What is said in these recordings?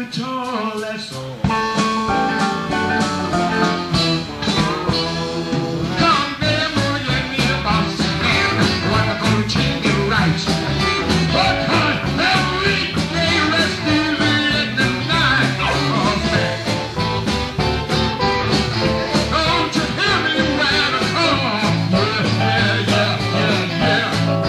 tall, that's all. Come, baby, you need a boss man. What I'm gonna treat you right. But every day rest easy in the night. Oh, man. Don't you hear me when I call? Yeah, yeah, yeah, yeah.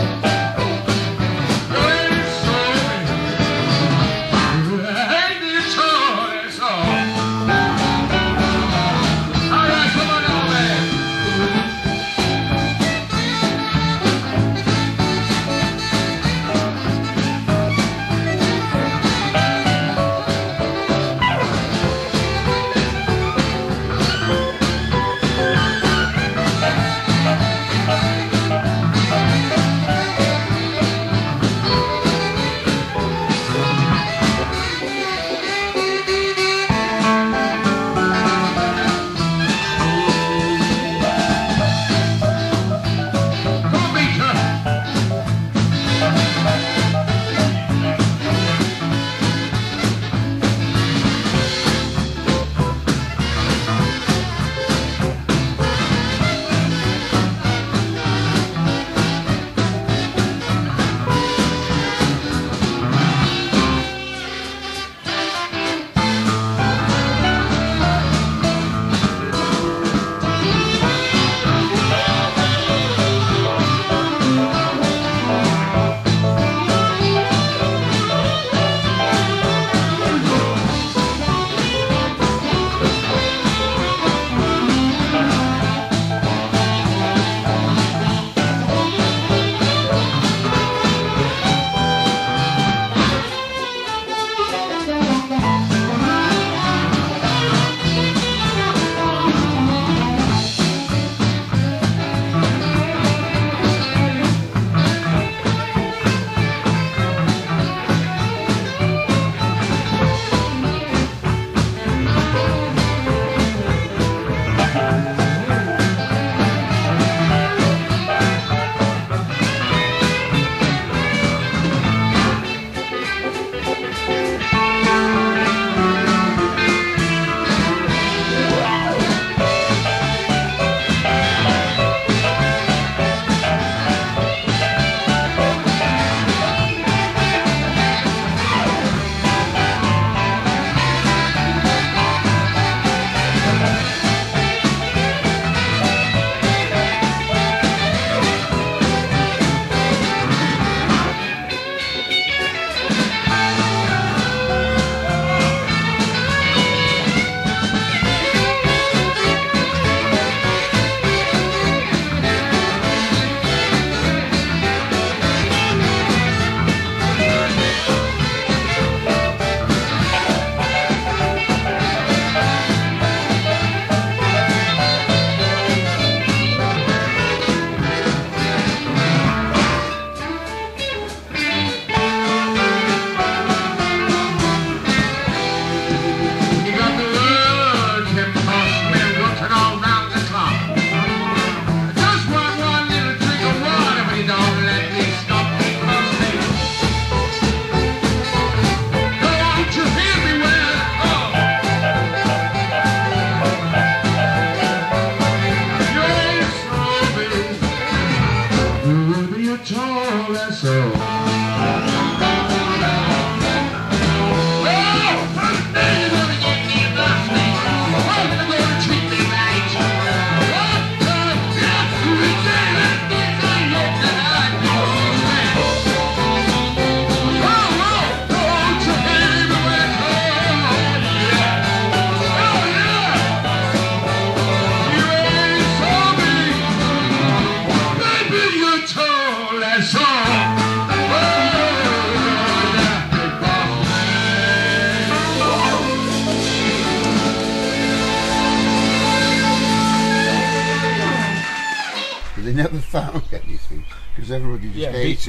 They never found anything because everybody just hates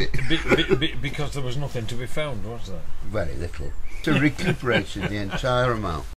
it. Because there was nothing to be found, was there? Very little. So recuperated the entire amount.